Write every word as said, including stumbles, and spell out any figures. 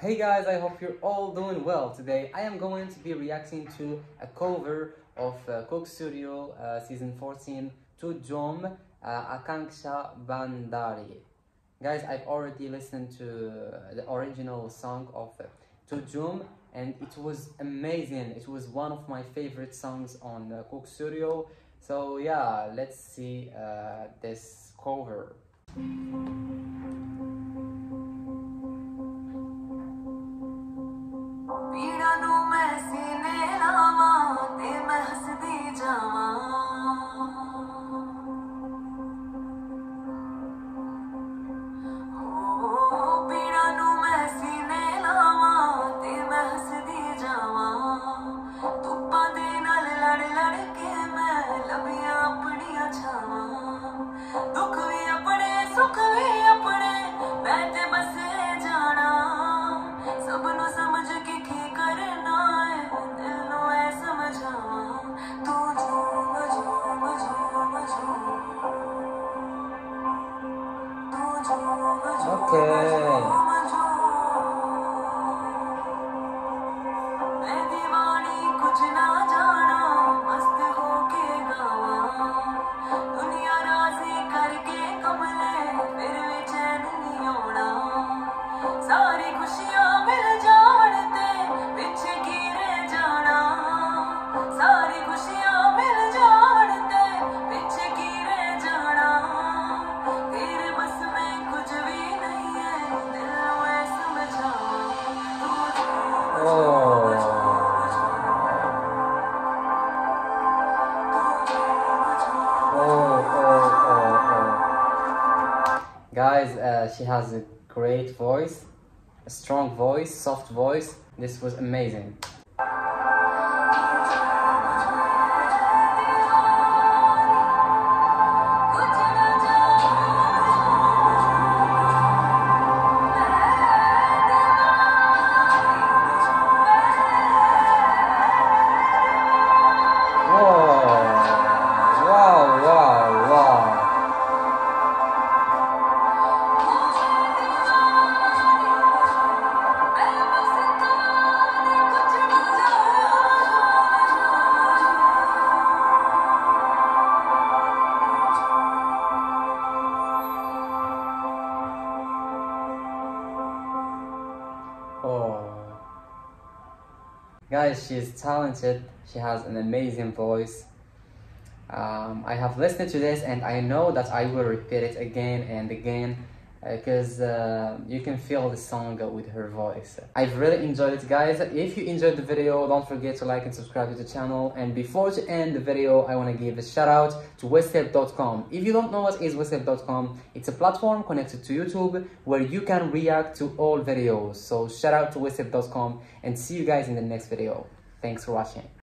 Hey guys, I hope you're all doing well. Today I am going to be reacting to a cover of uh, Coke Studio uh, season fourteen to Jhoom, uh, Akanksha Bhandari. Guys, I've already listened to uh, the original song of uh, to Jhoom and it was amazing. It was one of my favorite songs on uh, Coke Studio. So yeah, let's see uh, this cover. Okay. Guys, uh, she has a great voice, a strong voice, soft voice. This was amazing. Guys, she's talented, she has an amazing voice. Um, I have listened to this and I know that I will repeat it again and again because uh, uh, you can feel the song with her voice. I've really enjoyed it, guys. If you enjoyed the video, don't forget to like and subscribe to the channel. And before to end the video, I want to give a shout out to westep dot com. If you don't know what is westep dot com, it's a platform connected to YouTube where you can react to all videos. So shout out to westep dot com and see you guys in the next video. Thanks for watching.